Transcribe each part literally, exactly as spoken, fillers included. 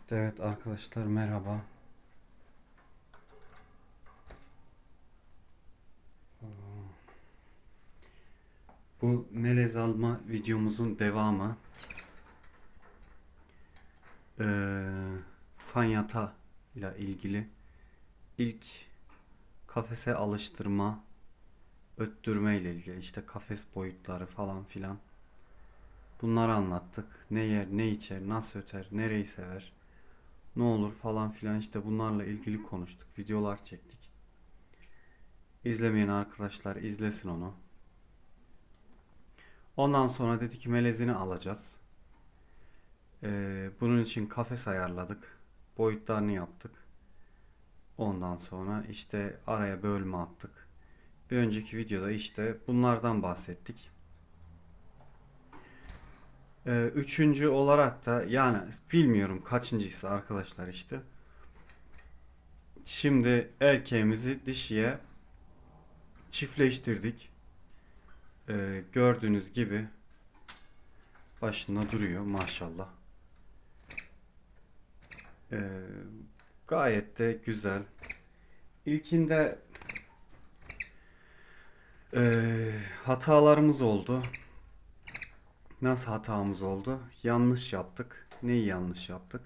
Evet arkadaşlar, merhaba. Bu melez alma videomuzun devamı. Ee, Fanyata ile ilgili ilk kafese alıştırma, öttürme ile ilgili işte kafes boyutları falan filan. Bunları anlattık. Ne yer, ne içer, nasıl öter, nereyi sever, ne olur falan filan, işte bunlarla ilgili konuştuk. Videolar çektik. İzlemeyen arkadaşlar izlesin onu. Ondan sonra dedik ki melezini alacağız. Ee, bunun için kafes ayarladık. Boyutlarını yaptık. Ondan sonra işte araya bölme attık. Bir önceki videoda işte bunlardan bahsettik. Ee, üçüncü olarak da, yani bilmiyorum kaçıncısı arkadaşlar işte. Şimdi erkeğimizi dişiye çiftleştirdik. Ee, gördüğünüz gibi başında duruyor maşallah. Ee, Gayet de güzel. İlkinde e, hatalarımız oldu. Nasıl hatamız oldu? Yanlış yaptık. Neyi yanlış yaptık?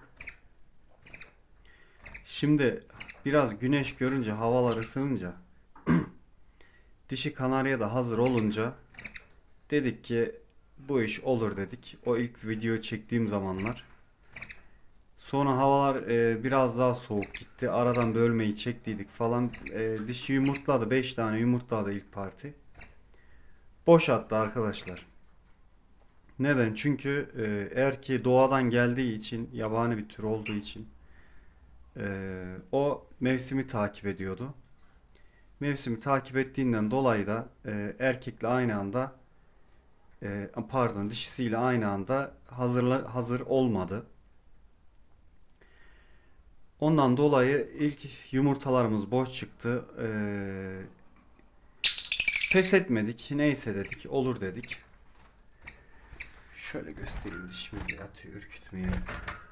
Şimdi biraz güneş görünce, havalar ısınınca, dişi kanarya da hazır olunca dedik ki bu iş olur dedik. O ilk video çektiğim zamanlar. Sonra havalar e, biraz daha soğuk gitti. Aradan bölmeyi çektiydik falan. E, dişi yumurtladı. beş tane yumurtladı ilk parti. Boş attı arkadaşlar. Neden? Çünkü e, erkeği doğadan geldiği için, yabani bir tür olduğu için e, o mevsimi takip ediyordu. Mevsimi takip ettiğinden dolayı da e, erkekle aynı anda e, pardon dişisiyle aynı anda hazırla, hazır olmadı. Ondan dolayı ilk yumurtalarımız boş çıktı. E, pes etmedik. Neyse dedik, olur dedik. Şöyle göstereyim, dişimizi yatıyor, ürkütmeyelim.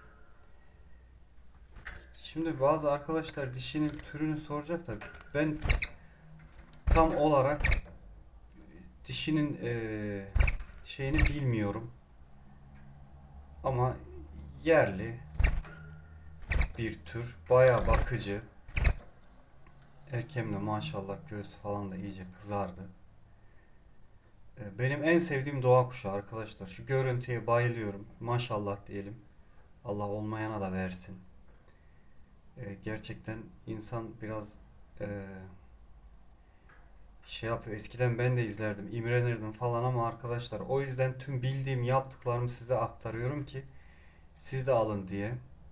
Şimdi bazı arkadaşlar dişinin türünü soracak da ben tam olarak dişinin e, şeyini bilmiyorum. Ama yerli bir tür, bayağı bakıcı. Erkeğim de maşallah göğsü falan da iyice kızardı. E, benim en sevdiğim doğa kuşu arkadaşlar. Şu görüntüye bayılıyorum. Maşallah diyelim. Allah olmayana da versin. E, gerçekten insan biraz e, şey yapıyor. Eskiden ben de izlerdim, imrenirdim falan ama arkadaşlar, o yüzden tüm bildiğim, yaptıklarımı size aktarıyorum ki siz de alın diye.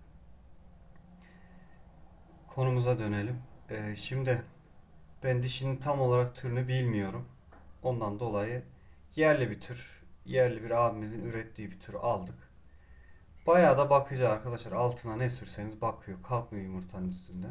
Konumuza dönelim. Ee, şimdi ben dişinin tam olarak türünü bilmiyorum. Ondan dolayı yerli bir tür, yerli bir abimizin ürettiği bir tür aldık. Bayağı da bakıcı arkadaşlar. Altına ne sürseniz bakıyor. Kalkmıyor yumurtanın üstünde.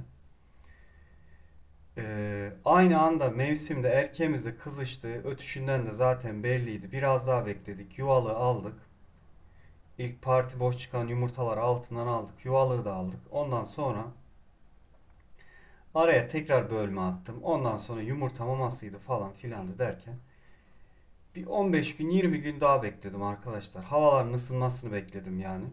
Ee, aynı anda mevsimde erkeğimiz de kızıştı. Ötüşünden de zaten belliydi. Biraz daha bekledik. Yuvalığı aldık. İlk parti boş çıkan yumurtaları altından aldık. Yuvalığı da aldık. Ondan sonra araya tekrar bölme attım. Ondan sonra yumurta mamasıydı falan filandı derken bir on beş gün yirmi gün daha bekledim arkadaşlar. Havaların ısınmasını bekledim yani.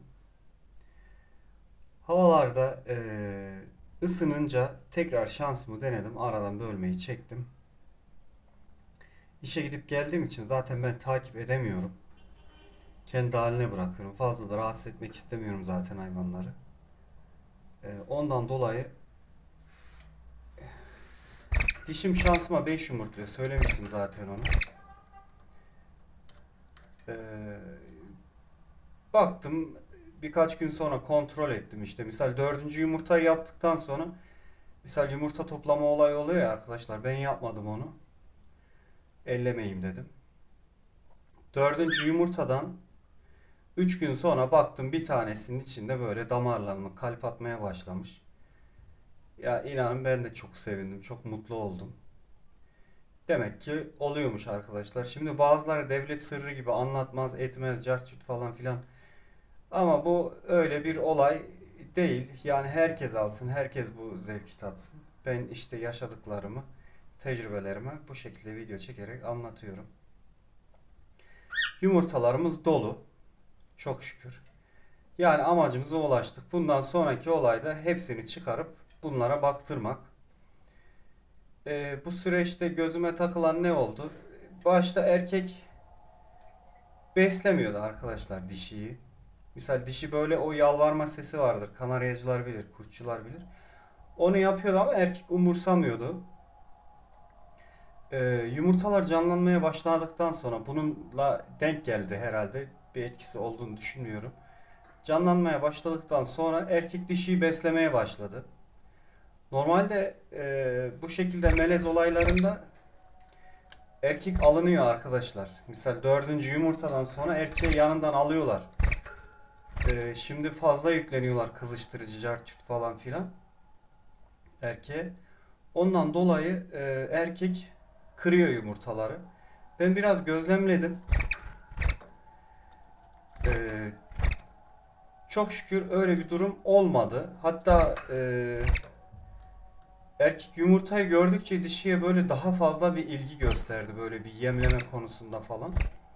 Havalarda eee, ısınınca tekrar şansımı denedim. Aradan bölmeyi çektim. İşe gidip geldiğim için zaten ben takip edemiyorum. Kendi haline bırakıyorum. Fazla da rahatsız etmek istemiyorum zaten hayvanları. Eee, ondan dolayı dişim şansıma beş yumurtluyor. Söylemiştim zaten onu. Eee, Baktım, birkaç gün sonra kontrol ettim işte. Misal dördüncü yumurtayı yaptıktan sonra misal yumurta toplama olayı oluyor ya arkadaşlar. Ben yapmadım onu. Ellemeyeyim dedim. Dördüncü yumurtadan üç gün sonra baktım, bir tanesinin içinde böyle damarlanma, kalp atmaya başlamış. Ya inanın ben de çok sevindim. Çok mutlu oldum. Demek ki oluyormuş arkadaşlar. Şimdi bazıları devlet sırrı gibi anlatmaz, etmez, cart curt falan filan. Ama bu öyle bir olay zevk değil. Yani herkes alsın, herkes bu zevki tatsın. Ben işte yaşadıklarımı, tecrübelerimi bu şekilde video çekerek anlatıyorum. Yumurtalarımız dolu. Çok şükür. Yani amacımıza ulaştık. Bundan sonraki olayda hepsini çıkarıp bunlara baktırmak. Ee, bu süreçte gözüme takılan ne oldu? Başta erkek beslemiyordu arkadaşlar dişiyi. Misal dişi böyle o yalvarma sesi vardır. Kanaryacılar bilir, kuşçular bilir. Onu yapıyordu ama erkek umursamıyordu. Ee, yumurtalar canlanmaya başladıktan sonra bununla denk geldi herhalde. Bir etkisi olduğunu düşünmüyorum. Canlanmaya başladıktan sonra erkek dişiyi beslemeye başladı. Normalde e, bu şekilde melez olaylarında erkek alınıyor arkadaşlar. Misal dördüncü yumurtadan sonra erkeği yanından alıyorlar. E, şimdi fazla yükleniyorlar kızıştırıcı, cartçut falan filan erkeğe. Ondan dolayı e, erkek kırıyor yumurtaları. Ben biraz gözlemledim. E, çok şükür öyle bir durum olmadı. Hatta e, erkek yumurtayı gördükçe dişiye böyle daha fazla bir ilgi gösterdi. Böyle bir yemleme konusunda falan.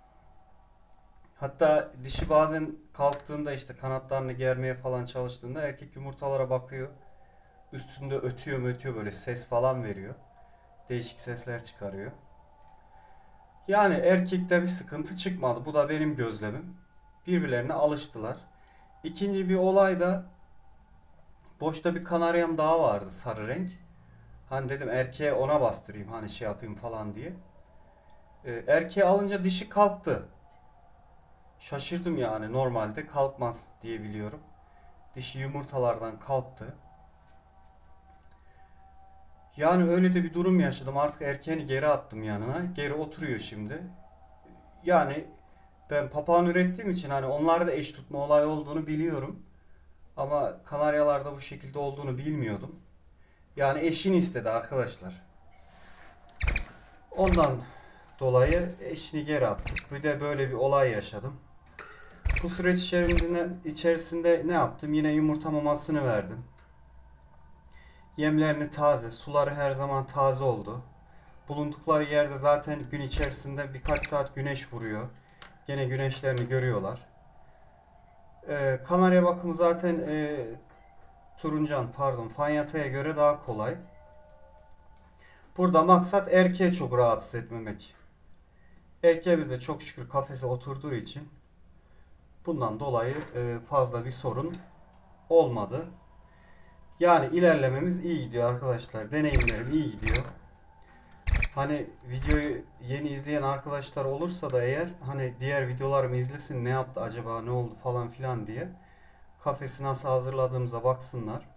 Hatta dişi bazen kalktığında işte kanatlarını germeye falan çalıştığında erkek yumurtalara bakıyor. Üstünde ötüyor mu ötüyor böyle ses falan veriyor. Değişik sesler çıkarıyor. Yani erkekte bir sıkıntı çıkmadı. Bu da benim gözlemim. Birbirlerine alıştılar. İkinci bir olay da boşta bir kanaryam daha vardı sarı renk. Hani dedim erkeğe ona bastırayım hani şey yapayım falan diye. Ee, erkeğe alınca dişi kalktı. Şaşırdım yani normalde kalkmaz diye biliyorum. Dişi yumurtalardan kalktı. Yani öyle de bir durum yaşadım. Artık erkeğini geri attım yanına. Geri oturuyor şimdi. Yani ben papağan ürettiğim için hani onlarda eş tutma olayı olduğunu biliyorum. Ama kanaryalarda bu şekilde olduğunu bilmiyordum. Yani eşini istedi arkadaşlar. Ondan dolayı eşini geri attık. Bir de böyle bir olay yaşadım. Bu süreç içerisinde, içerisinde ne yaptım? Yine yumurta mamasını verdim. Yemlerini taze, suları her zaman taze oldu. Bulundukları yerde zaten gün içerisinde birkaç saat güneş vuruyor. Gene güneşlerini görüyorlar. Ee, kanarya bakımı zaten e, turuncan pardon fanyataya göre daha kolay. Burada maksat erkeği çok rahatsız etmemek. Erkeğimiz de çok şükür kafese oturduğu için bundan dolayı e, fazla bir sorun olmadı. Yani ilerlememiz iyi gidiyor arkadaşlar. Deneyimlerim iyi gidiyor. Hani videoyu yeni izleyen arkadaşlar olursa da eğer hani diğer videolarımı izlesin ne yaptı acaba ne oldu falan filan diye kafesi nasıl hazırladığımıza baksınlar.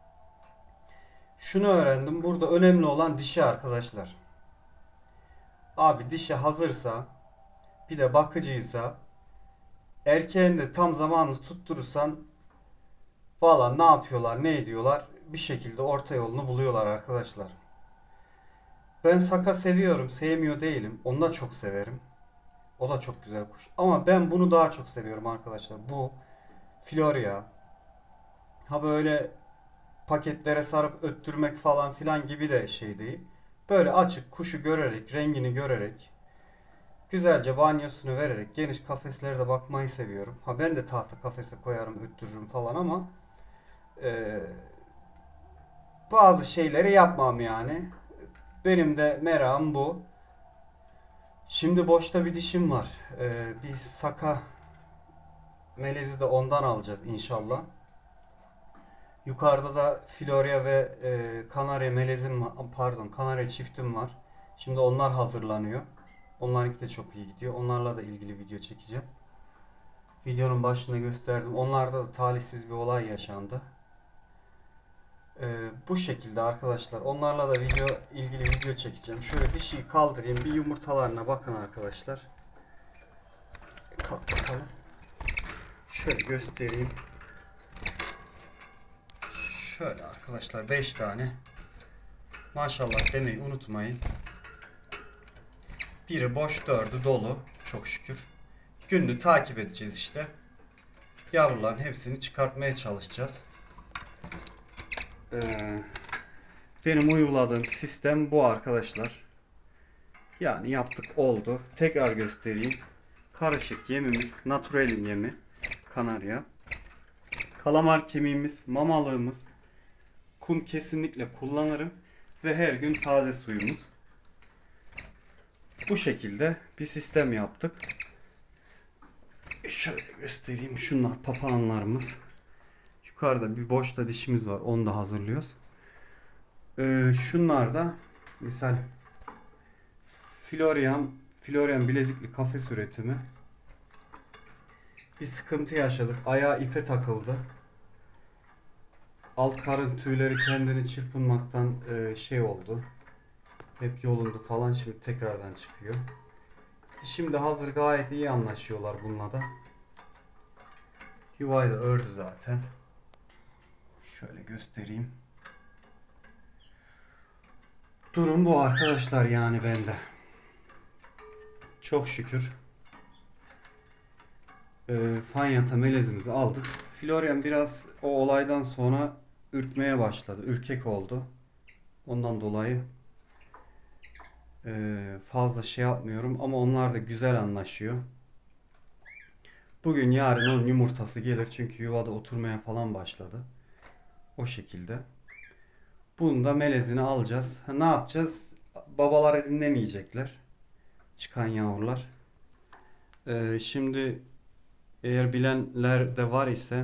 Şunu öğrendim. Burada önemli olan dişi arkadaşlar. Abi dişi hazırsa bir de bakıcıysa erkeğin de tam zamanını tutturursan valla ne yapıyorlar ne ediyorlar bir şekilde orta yolunu buluyorlar arkadaşlar. Ben Saka seviyorum. Sevmiyor değilim. Onu da çok severim. O da çok güzel kuş. Ama ben bunu daha çok seviyorum arkadaşlar. Bu Floria. Ha böyle paketlere sarıp öttürmek falan filan gibi de şey değil. Böyle açık kuşu görerek, rengini görerek, güzelce banyosunu vererek geniş kafeslerde bakmayı seviyorum. Ha ben de tahta kafese koyarım, öttürürüm falan ama e, bazı şeyleri yapmam yani. Benim de merakım bu. Şimdi boşta bir dişim var. Ee, bir Saka melezi de ondan alacağız inşallah. Yukarıda da Floria ve e, Kanarya melezim var. Pardon, Kanarya çiftim var. Şimdi onlar hazırlanıyor. Onlarınki de çok iyi gidiyor. Onlarla da ilgili video çekeceğim. Videonun başında gösterdim. Onlarda da talihsiz bir olay yaşandı. Ee, bu şekilde arkadaşlar. Onlarla da video ilgili video çekeceğim. Şöyle dişiyi kaldırayım. Bir yumurtalarına bakın arkadaşlar. Kalk bakalım. Şöyle göstereyim. Şöyle arkadaşlar beş tane. Maşallah demeyi unutmayın. Biri boş, dördü dolu. Çok şükür. Günlü takip edeceğiz işte. Yavruların hepsini çıkartmaya çalışacağız. Ee, benim uyguladığım sistem bu arkadaşlar. Yani yaptık, oldu. Tekrar göstereyim. Karışık yemimiz, naturalin yemi, kanarya. Kalamar kemiğimiz, mamalığımız. Kum kesinlikle kullanırım. Ve her gün taze suyumuz. Bu şekilde bir sistem yaptık. Şöyle göstereyim. Şunlar papağanlarımız. Yukarıda bir boşta dişimiz var. Onu da hazırlıyoruz. Ee, şunlar da misal Florian, Florian bilezikli kafes üretimi. Bir sıkıntı yaşadık. Ayağı ipe takıldı. Alt karın tüyleri kendini çırpınmaktan e, şey oldu. Hep yolundu falan. Şimdi tekrardan çıkıyor. Şimdi hazır, gayet iyi anlaşıyorlar bununla da. Yuvayı da ördü zaten. Şöyle göstereyim. Durum bu arkadaşlar, yani bende. Çok şükür. E, Fanyata melezimizi aldık. Florian biraz o olaydan sonra ürkmeye başladı. Ürkek oldu. Ondan dolayı e, fazla şey yapmıyorum. Ama onlar da güzel anlaşıyor. Bugün yarın onun yumurtası gelir. Çünkü yuvada oturmaya falan başladı. O şekilde. Bunu da melezini alacağız. Ha, ne yapacağız? Babaları dinlemeyecekler. Çıkan yavrular. Ee, şimdi eğer bilenler de var ise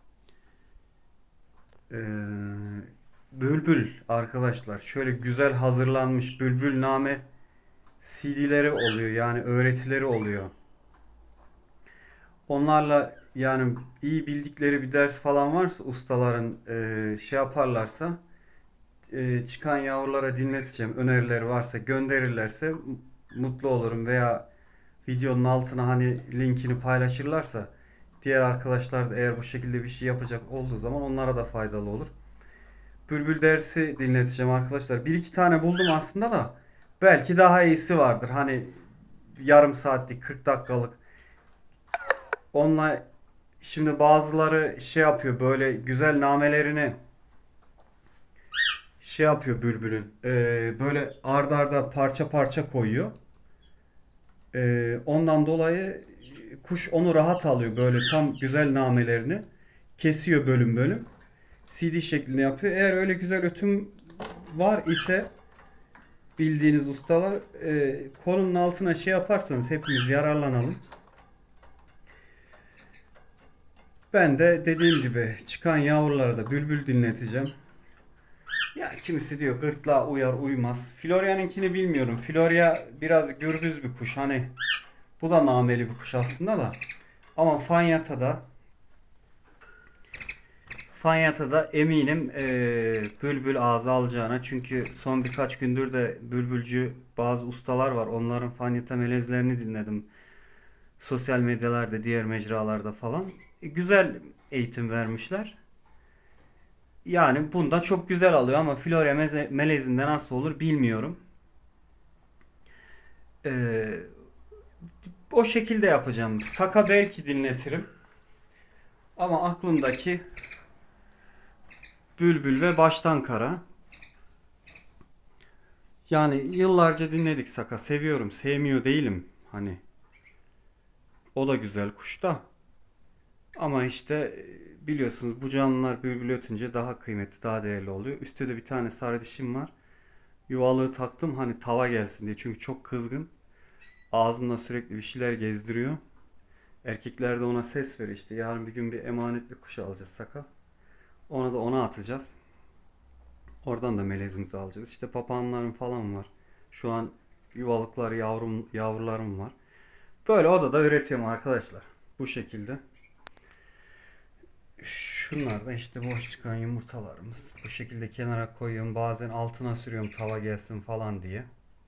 e, bülbül arkadaşlar. Şöyle güzel hazırlanmış bülbülname C D'leri oluyor. Yani öğretileri oluyor. Onlarla yani iyi bildikleri bir ders falan varsa ustaların e, şey yaparlarsa e, çıkan yavrulara dinleteceğim. Önerileri varsa gönderirlerse mutlu olurum. Veya videonun altına hani linkini paylaşırlarsa diğer arkadaşlar da eğer bu şekilde bir şey yapacak olduğu zaman onlara da faydalı olur. Bülbül dersi dinleteceğim arkadaşlar. Bir iki tane buldum aslında da belki daha iyisi vardır. Hani yarım saatlik, kırk dakikalık. Onunla şimdi bazıları şey yapıyor, böyle güzel namelerini şey yapıyor bülbülün. Ee, böyle arda arda parça parça koyuyor. Ee, ondan dolayı kuş onu rahat alıyor, böyle tam güzel namelerini kesiyor bölüm bölüm. C D şeklinde yapıyor. Eğer öyle güzel ötüm var ise bildiğiniz ustalar e, konunun altına şey yaparsanız hepimiz yararlanalım. Ben de dediğim gibi çıkan yavrulara da bülbül dinleteceğim. Ya kimisi diyor gırtlağa uyar uymaz. Florya'nınkini bilmiyorum. Florya biraz gürbüz bir kuş. Hani bu da nameli bir kuş aslında da. Ama Fanyata'da Fanyata'da eminim e, bülbül ağza alacağına. Çünkü son birkaç gündür de bülbülcü bazı ustalar var. Onların Fanyata melezlerini dinledim. Sosyal medyalarda, diğer mecralarda falan. E, güzel eğitim vermişler. Yani bunda çok güzel alıyor ama Florya meze- melezinde nasıl olur bilmiyorum. Ee, o şekilde yapacağım. Saka belki dinletirim. Ama aklımdaki bülbül ve baştan kara. Yani yıllarca dinledik Saka. Seviyorum. Sevmiyor değilim. Hani o da güzel kuş da. Ama işte biliyorsunuz bu canlılar bülbül ötünce daha kıymetli, daha değerli oluyor. Üstte de bir tane sarı dişim var. Yuvalığı taktım hani tava gelsin diye. Çünkü çok kızgın. Ağzında sürekli bir şeyler gezdiriyor. Erkekler de ona ses ver işte. Yarın bir gün bir emanet bir kuş alacağız Saka. Ona da ona atacağız. Oradan da melezimizi alacağız. İşte papağanlarım falan var. Şu an yuvalıklar, yavrum, yavrularım var. Böyle odada üretiyorum arkadaşlar. Bu şekilde. Şunlar da işte boş çıkan yumurtalarımız. Bu şekilde kenara koyuyorum. Bazen altına sürüyorum tava gelsin falan diye.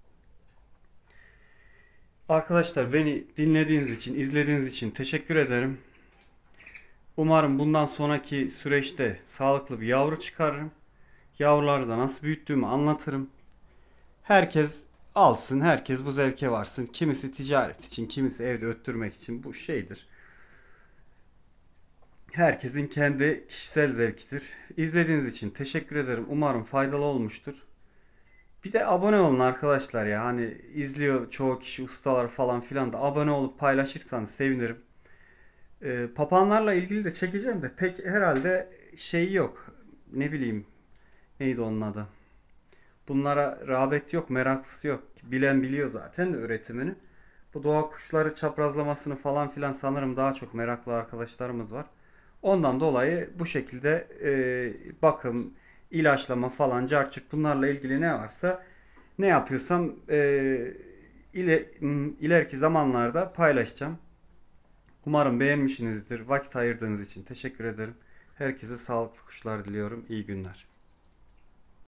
Arkadaşlar beni dinlediğiniz için, izlediğiniz için teşekkür ederim. Umarım bundan sonraki süreçte sağlıklı bir yavru çıkarırım. Yavruları da nasıl büyüttüğümü anlatırım. Herkes alsın, herkes bu zevke varsın. Kimisi ticaret için, kimisi evde öttürmek için, bu şeydir. Herkesin kendi kişisel zevkidir. İzlediğiniz için teşekkür ederim. Umarım faydalı olmuştur. Bir de abone olun arkadaşlar ya. Hani izliyor çoğu kişi, ustalar falan filan da abone olup paylaşırsanız sevinirim. Ee, papağanlarla ilgili de çekeceğim de pek herhalde şey yok. Ne bileyim, neydi onun adı? Bunlara rağbet yok, meraklısı yok. Bilen biliyor zaten de üretimini. Bu doğa kuşları çaprazlamasını falan filan sanırım daha çok meraklı arkadaşlarımız var. Ondan dolayı bu şekilde e, bakım, ilaçlama falan, carçurt bunlarla ilgili ne varsa ne yapıyorsam e, ile, ileriki zamanlarda paylaşacağım. Umarım beğenmişsinizdir. Vakit ayırdığınız için teşekkür ederim. Herkese sağlıklı kuşlar diliyorum. İyi günler.